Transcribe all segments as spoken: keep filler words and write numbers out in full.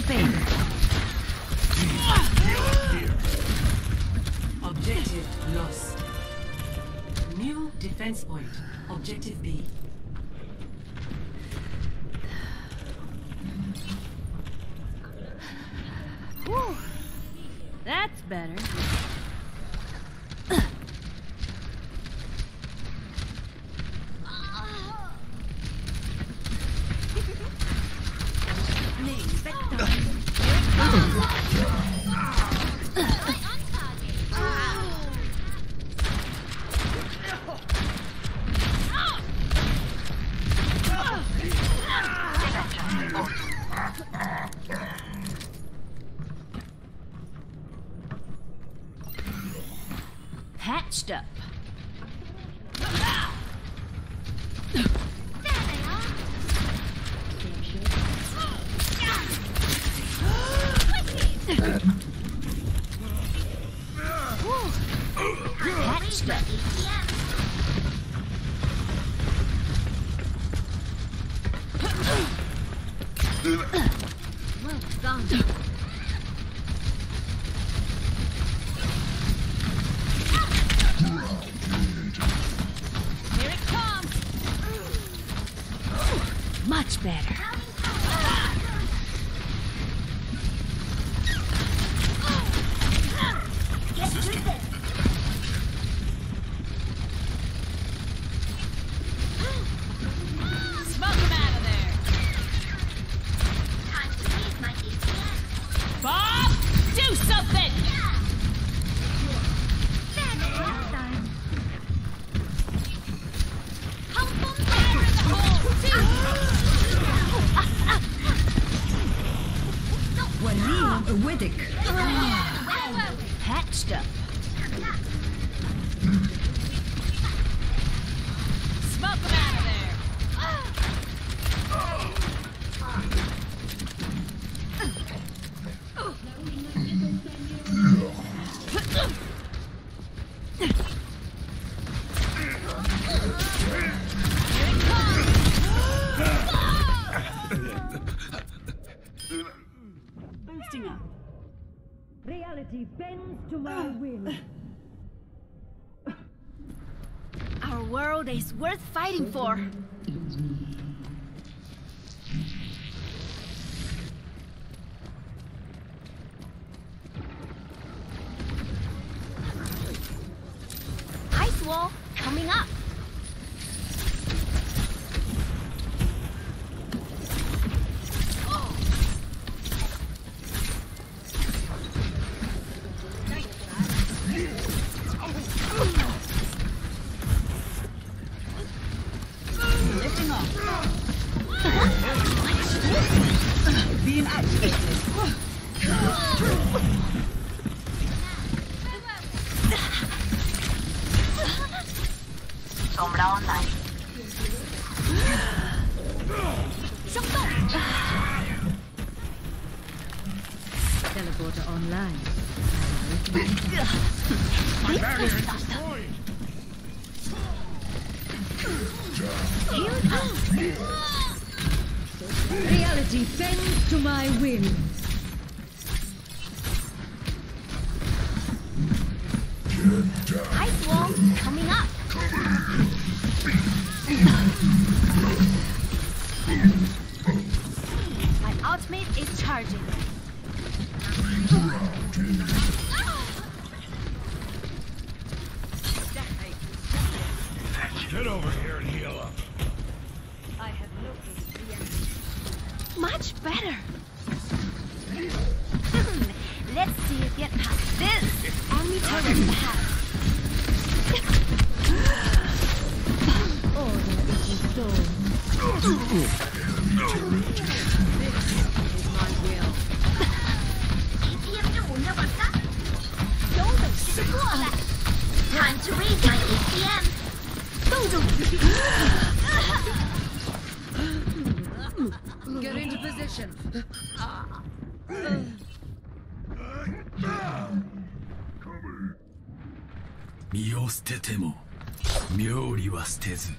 pain. Objective lost. New defense point. Objective B. Whew. That's better. Patched up. Patched up. Well done. Here it comes. Much better. Smoke him out of there. Bob, do something. Widdick. Patched up. Smoke him out of there. Boosting up. Reality bends to my will. Our world is worth fighting for. Ice wall coming up. Lifting off. Being activated. Sombra online. Teleporter online. Reality bends to my will. Ice wall coming up. My ultimate is charging. Get over here and heal up. I have located the enemy. Much better. Let's see you get past this. Only turret has. Order is restored. This is my will. Time to read my A T M. Get into position. 身を捨てても妙理は捨てず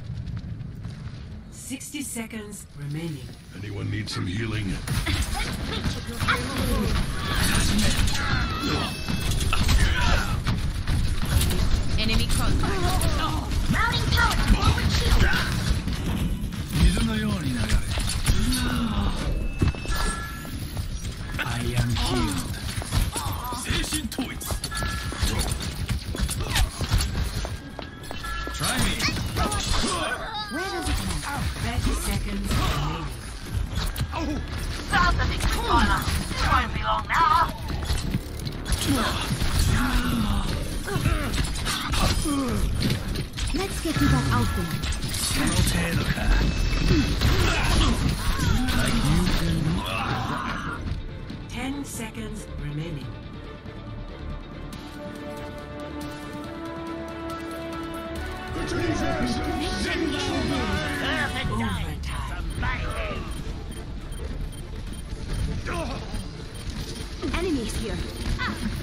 sixty seconds remaining. Anyone need some healing? Unhealed. Seishin Toits. Try me. Where does it end? thirty seconds remaining. Found the victory corner. It won't be long now. Let's get you back out there. Ten seconds remaining. Perfect time. Overtime. Enemies here. Ah.